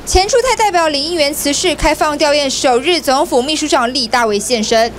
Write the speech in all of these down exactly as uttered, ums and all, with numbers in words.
前驻泰代表李应元辞世，开放吊唁首日，总统府秘书长李大为现身。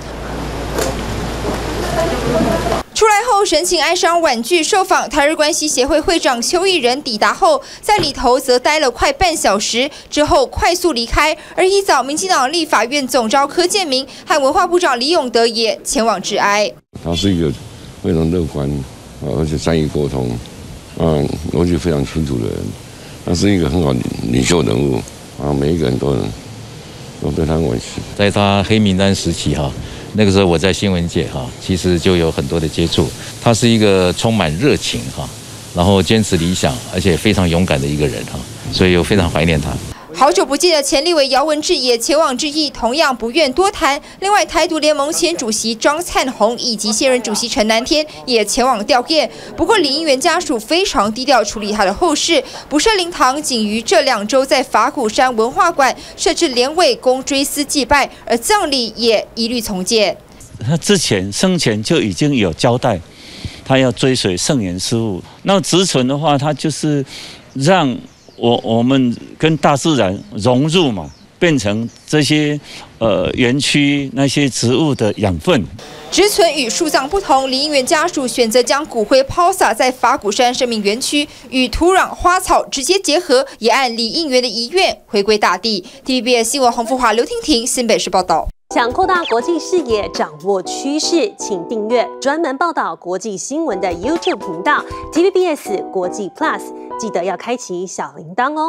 出来后神情哀伤婉拒受访，台日关系协会会长邱义仁抵达后，在里头则待了快半小时，之后快速离开。而一早，民进党立法院总召柯建铭和文化部长李永德也前往致哀。 他是一个非常乐观啊，而且善于沟通，嗯，逻辑非常清楚的人。他是一个很好的领袖人物啊，每一个人都都对他惋惜。 在他黑名单时期哈。 那个时候我在新闻界哈，其实就有很多的接触。他是一个充满热情哈，然后坚持理想，而且非常勇敢的一个人哈，所以我非常怀念他。 好久不见的前立委姚文智也前往致意，同样不愿多谈。另外，台独联盟前主席庄灿宏以及现任主席陈南天也前往吊唁。不过，李应元家属非常低调处理他的后事，不设灵堂，仅于这两周在法鼓山文化馆设置莲尾供追思祭拜，而葬礼也一律从简。 他之前生前就已经有交代，他要追随圣严师父。那植存的话，他就是让。 我我们跟大自然融入嘛，变成这些呃园区那些植物的养分。 植存与树葬不同，李应元家属选择将骨灰抛洒在法鼓山生命园区，与土壤花草直接结合，也按李应元的遗愿回归大地。T V B S 新闻洪富华、刘婷婷新北市报道。 想扩大国际视野，掌握趋势，请订阅专门报道国际新闻的 YouTube 频道 T V B S 国际 Plus， 记得要开启小铃铛哦。